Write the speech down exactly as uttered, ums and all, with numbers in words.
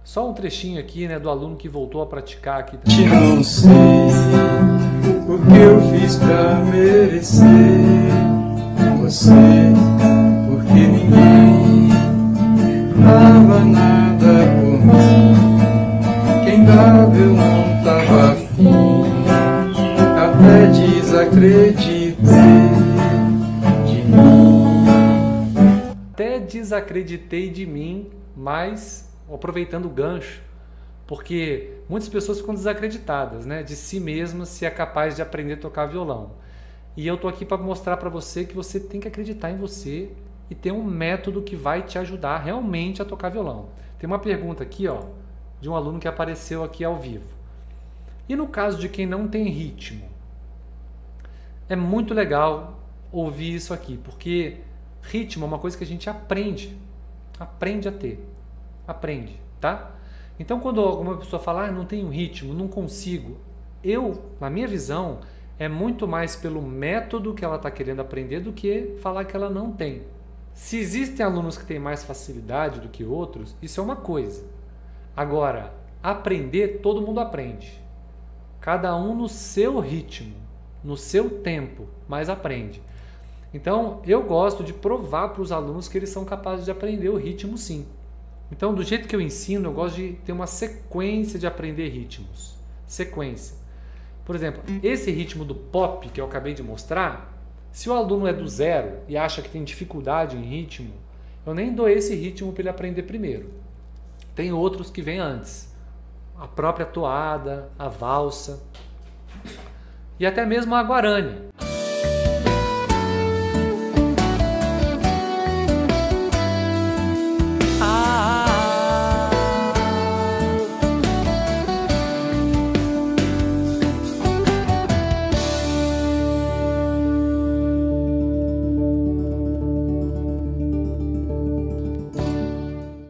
Só um trechinho aqui, né, do aluno que voltou a praticar aqui. Não sei o que eu fiz pra merecer você, porque ninguém dava nada por mim. Quem dava eu não tava afim, até desacreditei de mim. Até desacreditei de mim, mas aproveitando o gancho, porque muitas pessoas ficam desacreditadas, né, de si mesmas, se é capaz de aprender a tocar violão. E eu tô aqui para mostrar para você que você tem que acreditar em você e ter um método que vai te ajudar realmente a tocar violão. Tem uma pergunta aqui, ó, de um aluno que apareceu aqui ao vivo. E no caso de quem não tem ritmo? É muito legal ouvir isso aqui, porque ritmo é uma coisa que a gente aprende, aprende a ter. Aprende, tá? Então, quando alguma pessoa fala, ah, não tenho ritmo, não consigo, eu, na minha visão, é muito mais pelo método que ela está querendo aprender do que falar que ela não tem. Se existem alunos que têm mais facilidade do que outros, isso é uma coisa. Agora, aprender, todo mundo aprende. Cada um no seu ritmo, no seu tempo, mas aprende. Então, eu gosto de provar para os alunos que eles são capazes de aprender o ritmo sim. Então, do jeito que eu ensino, eu gosto de ter uma sequência de aprender ritmos. Sequência. Por exemplo, esse ritmo do pop que eu acabei de mostrar, se o aluno é do zero e acha que tem dificuldade em ritmo, eu nem dou esse ritmo para ele aprender primeiro. Tem outros que vêm antes. A própria toada, a valsa e até mesmo a guarânia.